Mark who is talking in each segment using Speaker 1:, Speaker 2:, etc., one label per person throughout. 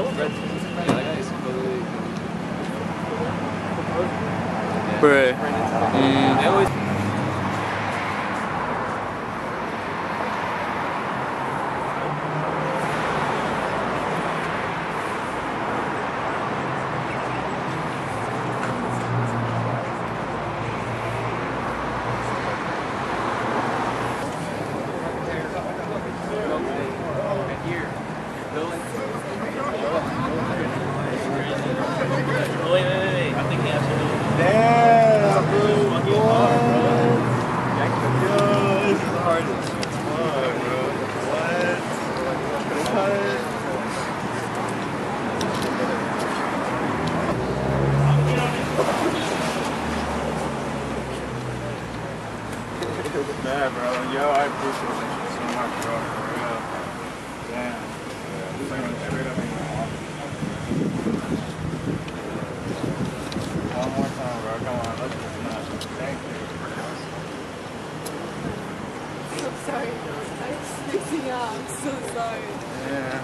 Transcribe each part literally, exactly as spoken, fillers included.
Speaker 1: Bruh. Mm.
Speaker 2: Wait, wait, wait, wait. I think he has to do it.
Speaker 3: Damn, bro. What? Yo, this is hard as fuck, bro. What? What? Man, bro. Yo, I appreciate that so much, bro. For real. Damn. Yeah, this ain't like straight up in my office. One more time, bro. Come on, let's just not. Thank you.
Speaker 4: I'm sorry. I'm sneezing out. I'm so sorry.
Speaker 3: Yeah.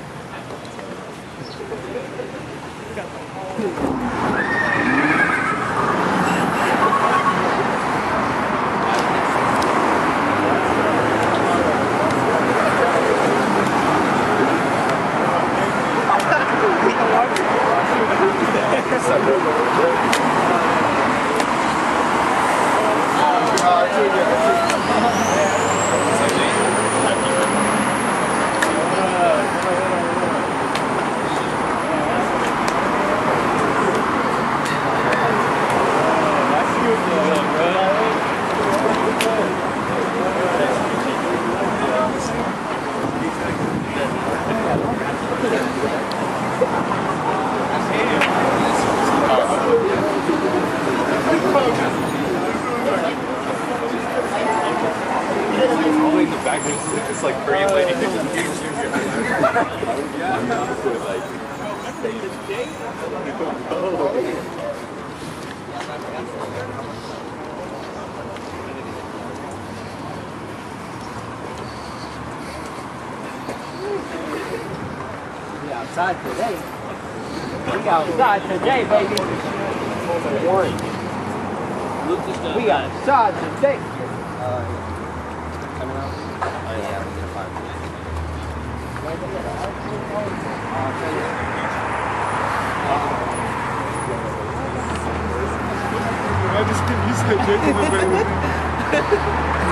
Speaker 1: It's like Korean lady.
Speaker 5: We outside today. We outside today, baby. We outside today.
Speaker 1: Coming out? Oh yeah, I'm gonna find it.
Speaker 3: I just keep using the dick in the baby.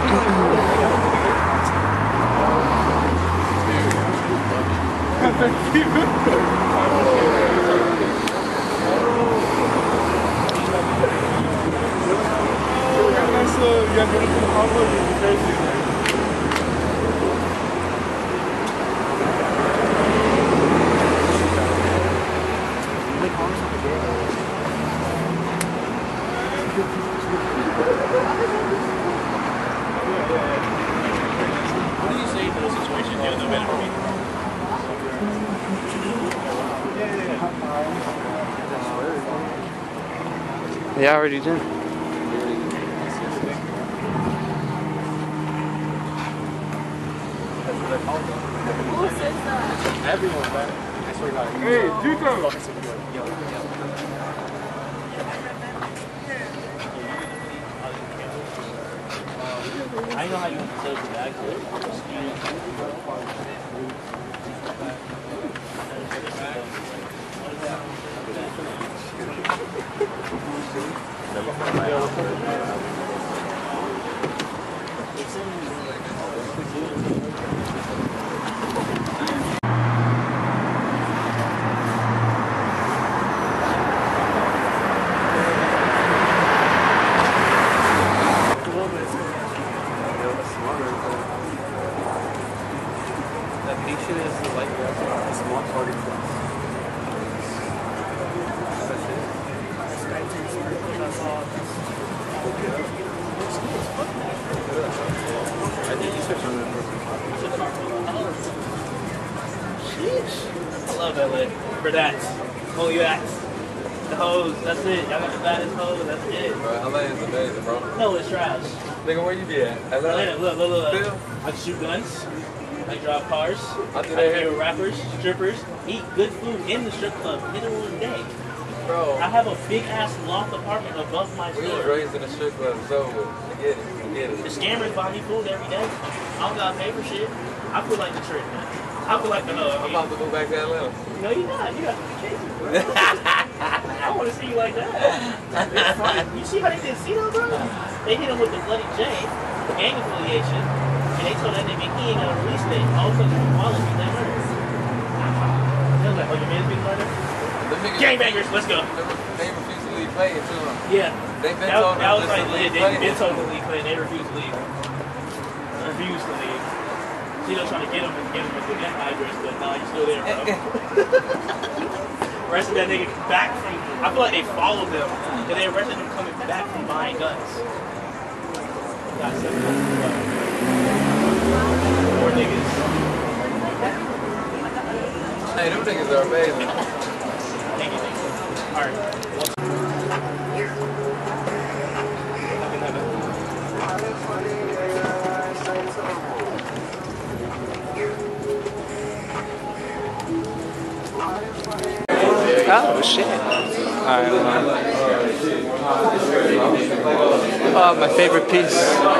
Speaker 2: What do you say to the situation the other way?
Speaker 1: Yeah, I already did.
Speaker 4: Who says that?
Speaker 3: Everyone, man. I swear to God. Hey, Duco!
Speaker 2: I know how you close the bag.
Speaker 1: The patient is the light a small part of the That's it. I think you switched on the
Speaker 2: Sheesh. I love L A for that. Oh, you act. The hose, that's it. Y'all got the baddest hose, that's it.
Speaker 1: Bro, L A is amazing, bro.
Speaker 2: No, it's trash.
Speaker 1: Nigga, where you be at? L A?
Speaker 2: Look, look, look, look.
Speaker 1: Phil?
Speaker 2: I shoot guns. They drive cars.
Speaker 1: I do
Speaker 2: I
Speaker 1: that
Speaker 2: hear
Speaker 1: here.
Speaker 2: rappers, strippers, eat good food in the strip club middle of the day.
Speaker 1: Bro,
Speaker 2: I have a big ass loft apartment above my
Speaker 1: we was
Speaker 2: store.
Speaker 1: raised in a strip club, so I get it. I get
Speaker 2: The
Speaker 1: it.
Speaker 2: scammers buy me food every day. I don't gotta pay for shit. I feel like the trick. I feel like the uh,
Speaker 1: I'm about to go back to Atlanta.
Speaker 2: No, you're not. You got to be kidding, bro. I want to see you like that. It's funny. You see how they did Cito, bro? They hit him with the Bloody J, gang affiliation, and they told that nigga he ain't got a release date. All because his wallet beat that murder. They was like, oh, your man's being murdered?
Speaker 1: The niggas,
Speaker 2: Gangbangers, let's go.
Speaker 1: they refuse to leave play too.
Speaker 2: Yeah.
Speaker 1: They been
Speaker 2: That,
Speaker 1: told
Speaker 2: that
Speaker 1: them
Speaker 2: was
Speaker 1: just
Speaker 2: like,
Speaker 1: to
Speaker 2: they,
Speaker 1: leave
Speaker 2: they
Speaker 1: play.
Speaker 2: been told to leave play, and they refused to leave. Refused to leave. Cito trying to get him and get him with the gun address, but nah, you're still there, bro. Arrested that nigga back from, I feel like they followed them, and they arrested him coming back from buying guns. Got seven Poor niggas.
Speaker 1: Hey, them niggas are amazing.
Speaker 2: Thank you, thank you. Alright.
Speaker 5: Oh shit. Alright, hold on. Oh, my favorite piece.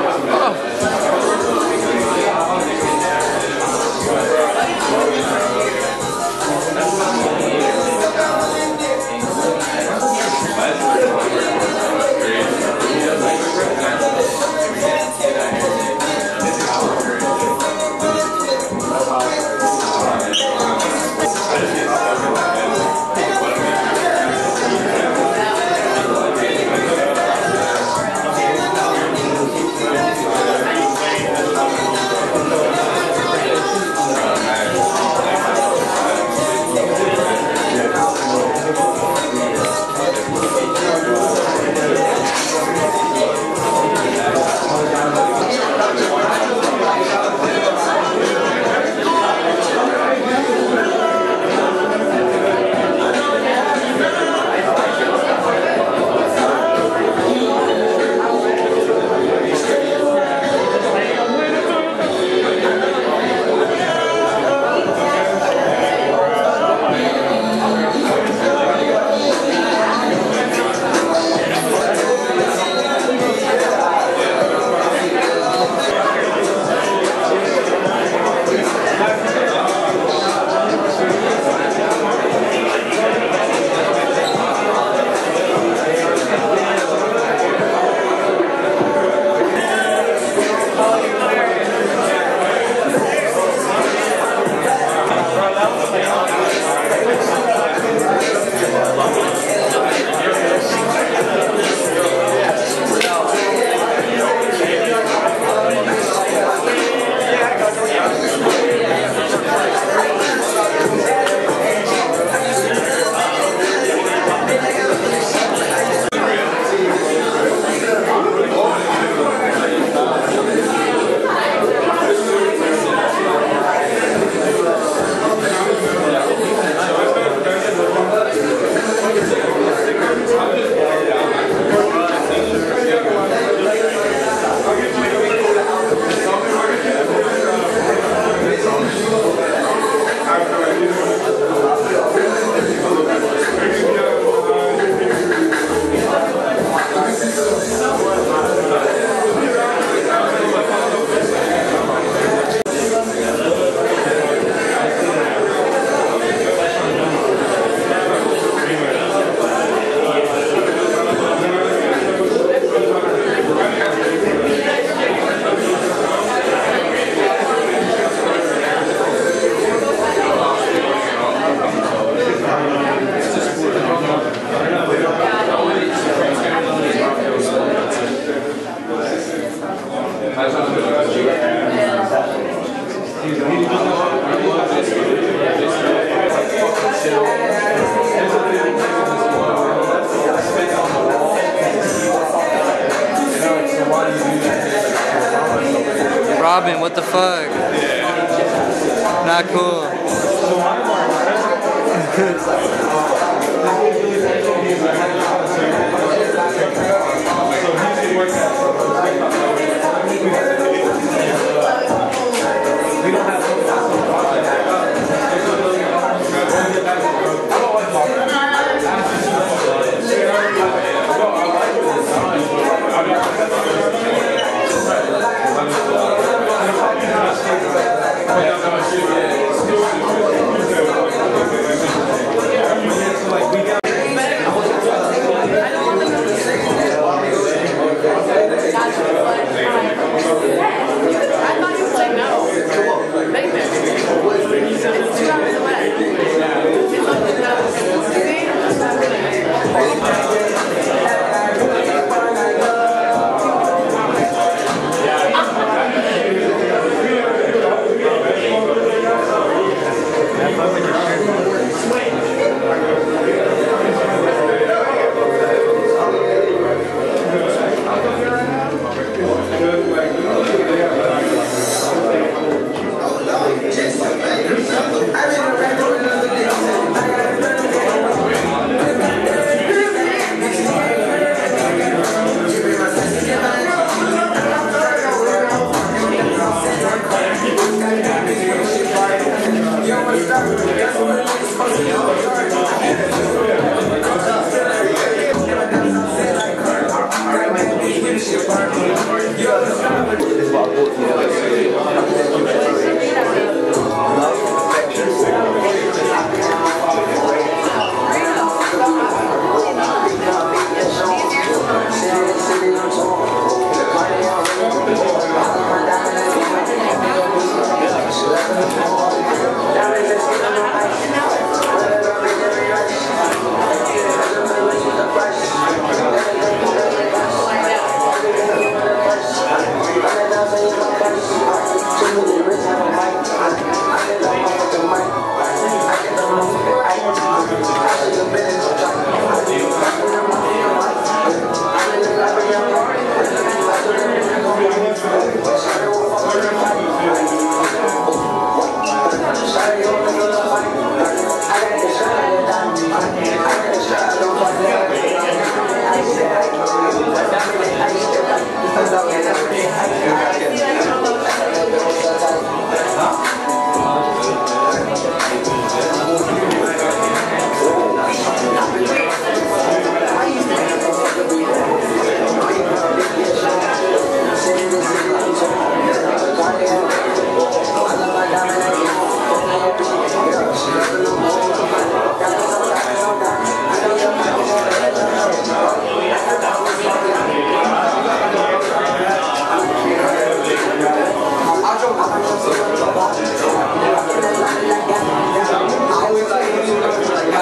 Speaker 5: Robin, what the fuck? Not cool.
Speaker 3: We don't have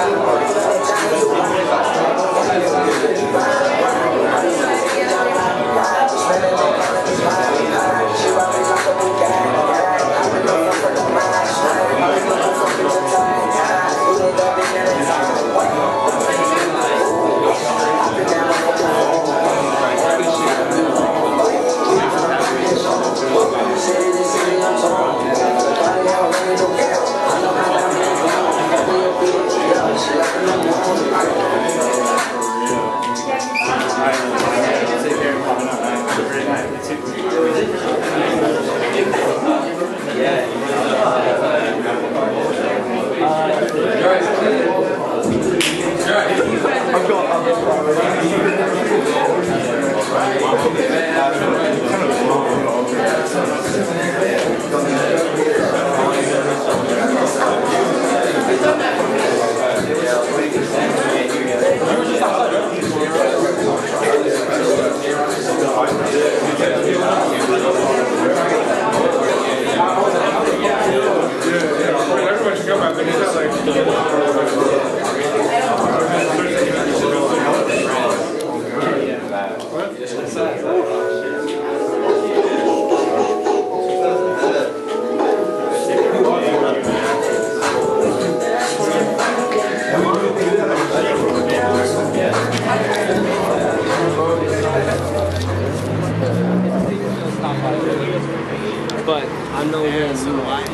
Speaker 5: But I'm no way in the line.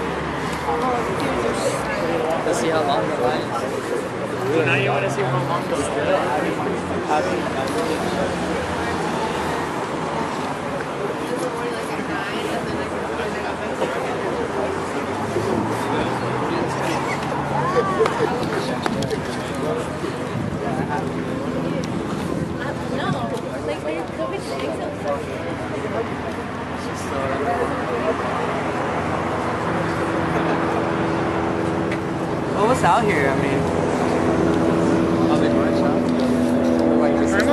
Speaker 5: Let's see how long the line is.
Speaker 2: Now you want to see how long the
Speaker 4: No, like they're COVID
Speaker 5: Well, what's out here? I mean, oven workshop. Like this is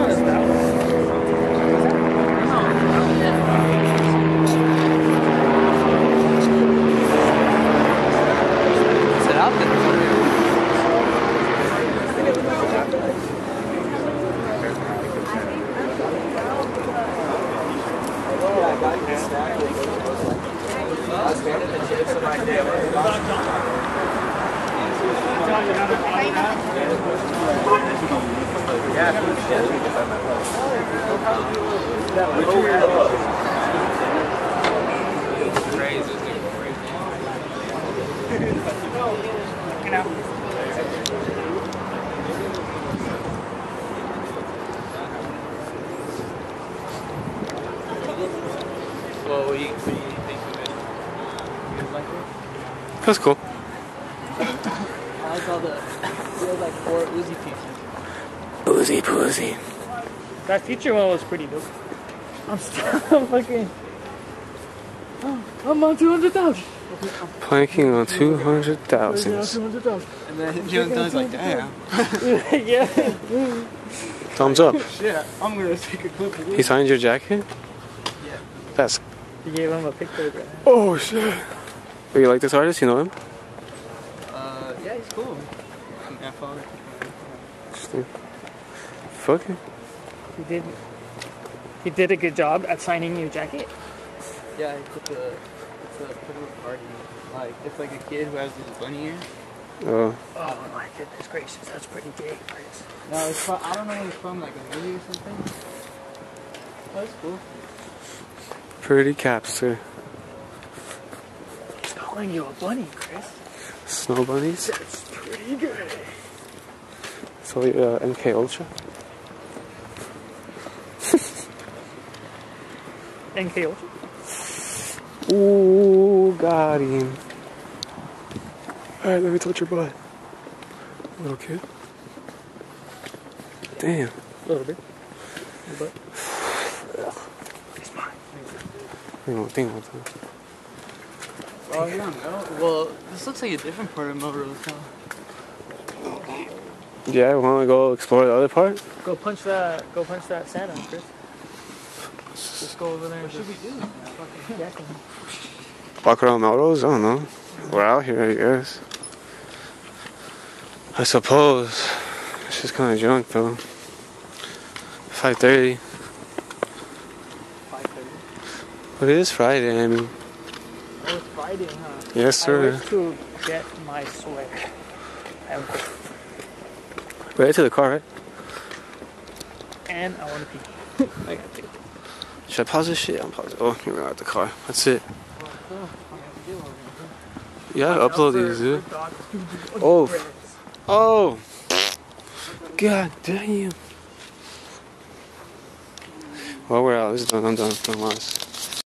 Speaker 5: Is it out there? Well, what do you, what do you think of it? You like it?
Speaker 6: That's cool.
Speaker 5: I like all the, there was like four Uzi pieces.
Speaker 6: Boozy poozy.
Speaker 2: That future one was pretty dope. I'm still fucking. Oh, I'm on two hundred thousand.
Speaker 6: Planking on two hundred thousand.
Speaker 2: two hundred thousand.
Speaker 5: And then Jim Dunn's like, damn.
Speaker 2: Yeah.
Speaker 6: Thumbs up.
Speaker 5: Shit, I'm gonna take a clip of
Speaker 6: He signed your jacket?
Speaker 5: Yeah.
Speaker 6: That's.
Speaker 2: You gave him a picture.
Speaker 6: Oh shit. Do you like this artist? You know him?
Speaker 5: Uh, yeah, he's cool. I followed it.
Speaker 6: Interesting. Fuck it.
Speaker 2: He did. He did a good job at signing your jacket.
Speaker 5: Yeah, he put the, it's a put a party. Like, it's like a kid who has this bunny ear.
Speaker 6: Oh.
Speaker 2: Oh my goodness gracious, that's pretty gay, Chris.
Speaker 5: No, it's from, I don't know where it's from, like a movie or something. Oh, that's cool.
Speaker 6: Pretty caps too.
Speaker 2: He's calling you a bunny, Chris.
Speaker 6: Snow bunnies.
Speaker 2: That's pretty good.
Speaker 6: So uh, M K Ultra.
Speaker 2: N K Ultra?
Speaker 6: Ooh, got him. Alright, let me touch your butt. Little kid. Damn.
Speaker 2: A little bit. But it's mine.
Speaker 6: You know, think about that.
Speaker 5: Oh, yeah, no. Well, this looks like a different part of Melrose, huh?
Speaker 6: Yeah, we want to go explore the other part?
Speaker 2: Go punch that. Go punch that Santa, Chris. Just go over there.
Speaker 5: What should we do?
Speaker 2: Yeah,
Speaker 6: Walk around Melrose? I don't know. We're out here, I guess. I suppose. It's just kind of drunk though. five thirty.
Speaker 2: five thirty.
Speaker 6: But it is Friday, I mean.
Speaker 2: Oh, it's Friday, huh?
Speaker 6: Yes,
Speaker 2: I
Speaker 6: sir.
Speaker 2: wish to get my sweat. Ever.
Speaker 6: Right to the car, right?
Speaker 2: And I want to pee. I gotta pee.
Speaker 6: Should I pause this shit? I'm pausing. Oh, you're out the car. That's it. You gotta upload these, dude. Oh. Oh. God damn. Well, we're out. This is done. I'm done. I'm lost.